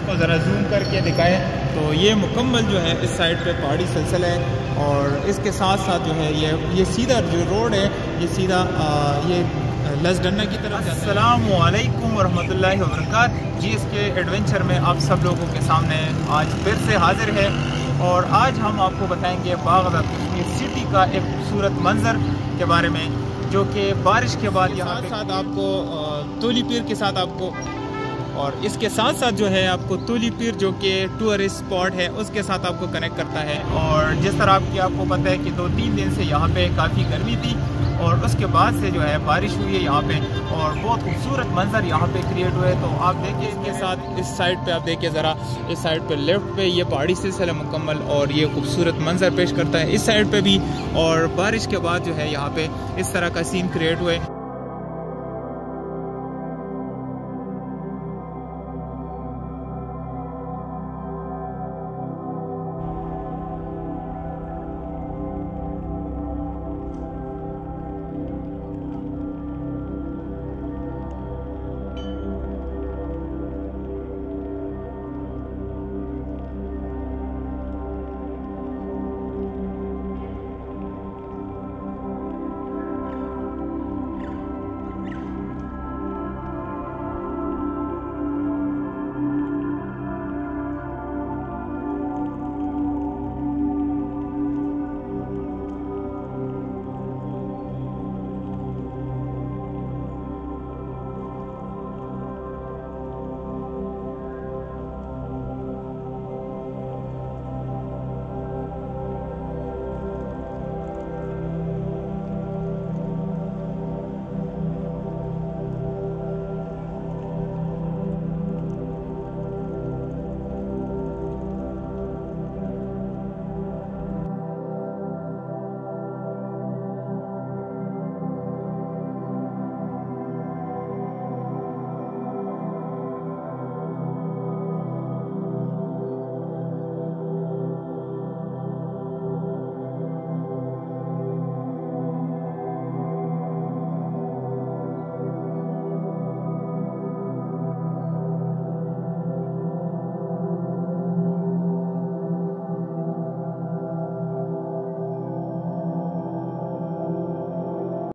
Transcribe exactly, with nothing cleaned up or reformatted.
इसको ज़रा जूम करके दिखाएं तो ये मुकम्मल जो है इस साइड पे पहाड़ी सिलसिला है और इसके साथ साथ जो है ये ये सीधा जो रोड है ये सीधा आ, ये लसडन्ना की तरफ। अस्सलामु अलैकुम वरहमतुल्लाहि वबरकातुहू। जी इसके एडवेंचर में आप सब लोगों के सामने आज फिर से हाजिर है और आज हम आपको बताएंगे बागदाद कश्मीर सिटी का एक खूबसूरत मंजर के बारे में जो कि बारिश के बाद यहाँ साथ आपको तूली पीर के साथ आपको और इसके साथ साथ जो है आपको तूली पीर जो कि टूरिस्ट स्पॉट है उसके साथ आपको कनेक्ट करता है। और जिस तरह आपकी आपको पता है कि दो तीन दिन से यहाँ पे काफ़ी गर्मी थी और उसके बाद से जो है बारिश हुई है यहाँ पे और बहुत खूबसूरत मंजर यहाँ पे क्रिएट हुए। तो आप देखिए इसके साथ इस साइड पे आप देखिए ज़रा इस साइड पे लेफ्ट पे ये पहाड़ी सिलसिला मुकम्मल और ये खूबसूरत मंजर पेश करता है इस साइड पे भी। और बारिश के बाद जो है यहाँ पे इस तरह का सीन क्रिएट हुए।